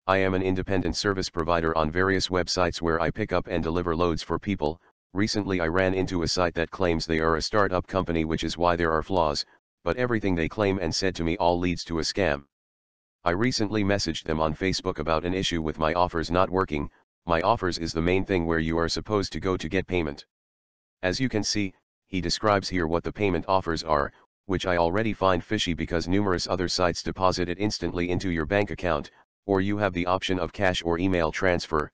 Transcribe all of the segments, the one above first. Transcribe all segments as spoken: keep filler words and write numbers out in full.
I am an independent service provider on various websites where I pick up and deliver loads for people. Recently I ran into a site that claims they are a startup company, which is why there are flaws, but everything they claim and said to me all leads to a scam. I recently messaged them on Facebook about an issue with my offers not working. My offers is the main thing where you are supposed to go to get payment. As you can see, he describes here what the payment offers are, which I already find fishy because numerous other sites deposit it instantly into your bank account, or you have the option of cash or email transfer.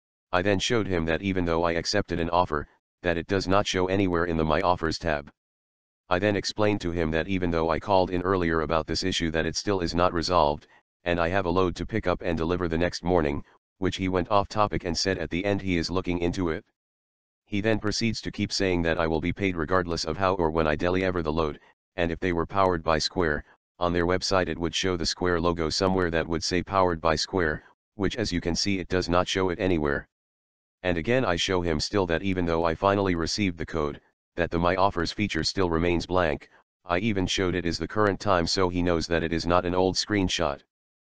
I then showed him that even though I accepted an offer, that it does not show anywhere in the My Offers tab. I then explained to him that even though I called in earlier about this issue, that it still is not resolved, and I have a load to pick up and deliver the next morning, which he went off topic and said at the end he is looking into it. He then proceeds to keep saying that I will be paid regardless of how or when I deliver the load, and if they were powered by Square, on their website it would show the Square logo somewhere that would say powered by Square, which as you can see it does not show it anywhere. And again I show him still that even though I finally received the code, that the My Offers feature still remains blank. I even showed it is the current time so he knows that it is not an old screenshot.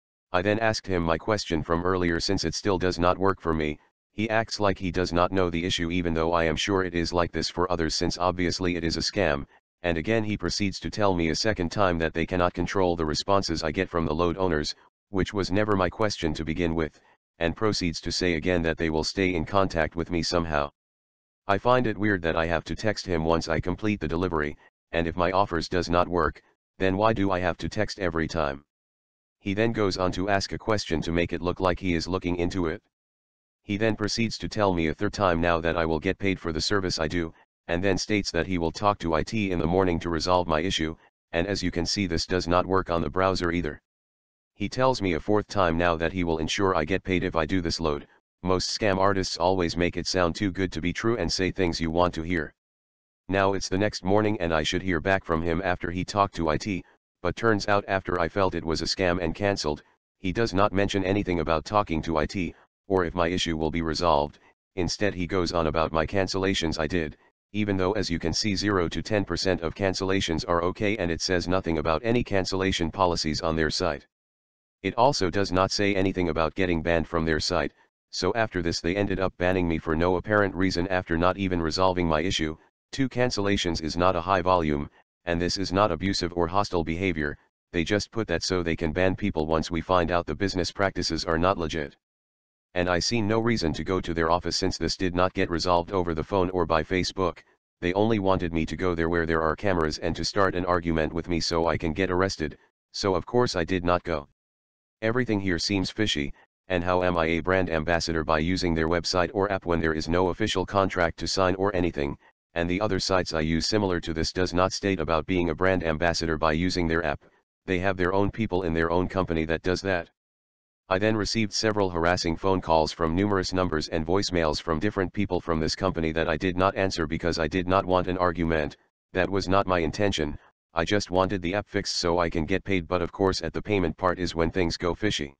I then asked him my question from earlier since it still does not work for me. He acts like he does not know the issue even though I am sure it is like this for others since obviously it is a scam, and again he proceeds to tell me a second time that they cannot control the responses I get from the load owners, which was never my question to begin with, and proceeds to say again that they will stay in contact with me somehow. I find it weird that I have to text him once I complete the delivery, and if my offers does not work, then why do I have to text every time? He then goes on to ask a question to make it look like he is looking into it. He then proceeds to tell me a third time now that I will get paid for the service I do, and then states that he will talk to I T in the morning to resolve my issue, and as you can see this does not work on the browser either. He tells me a fourth time now that he will ensure I get paid if I do this load. Most scam artists always make it sound too good to be true and say things you want to hear. Now it's the next morning and I should hear back from him after he talked to I T, but turns out after I felt it was a scam and cancelled, he does not mention anything about talking to I T, or if my issue will be resolved. Instead he goes on about my cancellations I did, even though as you can see zero to ten percent of cancellations are okay, and it says nothing about any cancellation policies on their site. It also does not say anything about getting banned from their site, so after this they ended up banning me for no apparent reason after not even resolving my issue. Two cancellations is not a high volume, and this is not abusive or hostile behavior, they just put that so they can ban people once we find out the business practices are not legit. And I see no reason to go to their office since this did not get resolved over the phone or by Facebook. They only wanted me to go there where there are cameras and to start an argument with me so I can get arrested, so of course I did not go. Everything here seems fishy, and how am I a brand ambassador by using their website or app when there is no official contract to sign or anything, and the other sites I use similar to this does not state about being a brand ambassador by using their app. They have their own people in their own company that does that. I then received several harassing phone calls from numerous numbers and voicemails from different people from this company that I did not answer because I did not want an argument. That was not my intention, I just wanted the app fixed so I can get paid, but of course at the payment part is when things go fishy.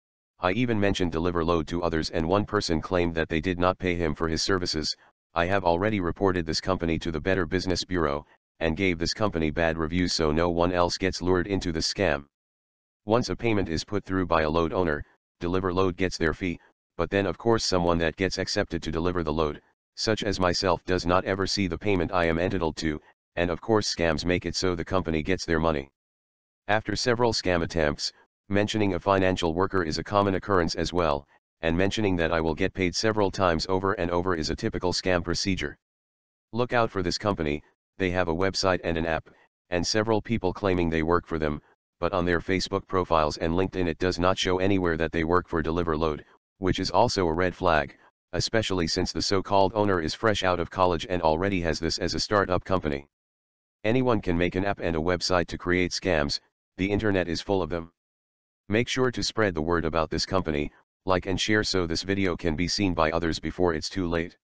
I even mentioned Deliverload to others and one person claimed that they did not pay him for his services. I have already reported this company to the Better Business Bureau, and gave this company bad reviews so no one else gets lured into the scam. Once a payment is put through by a load owner, Deliverload gets their fee, but then of course someone that gets accepted to deliver the load, such as myself, does not ever see the payment I am entitled to, and of course scams make it so the company gets their money. After several scam attempts, mentioning a financial worker is a common occurrence as well, and mentioning that I will get paid several times over and over is a typical scam procedure. Look out for this company, they have a website and an app, and several people claiming they work for them, but on their Facebook profiles and LinkedIn it does not show anywhere that they work for Deliverload, which is also a red flag, especially since the so-called owner is fresh out of college and already has this as a startup company. Anyone can make an app and a website to create scams, the internet is full of them. Make sure to spread the word about this company, like and share so this video can be seen by others before it's too late.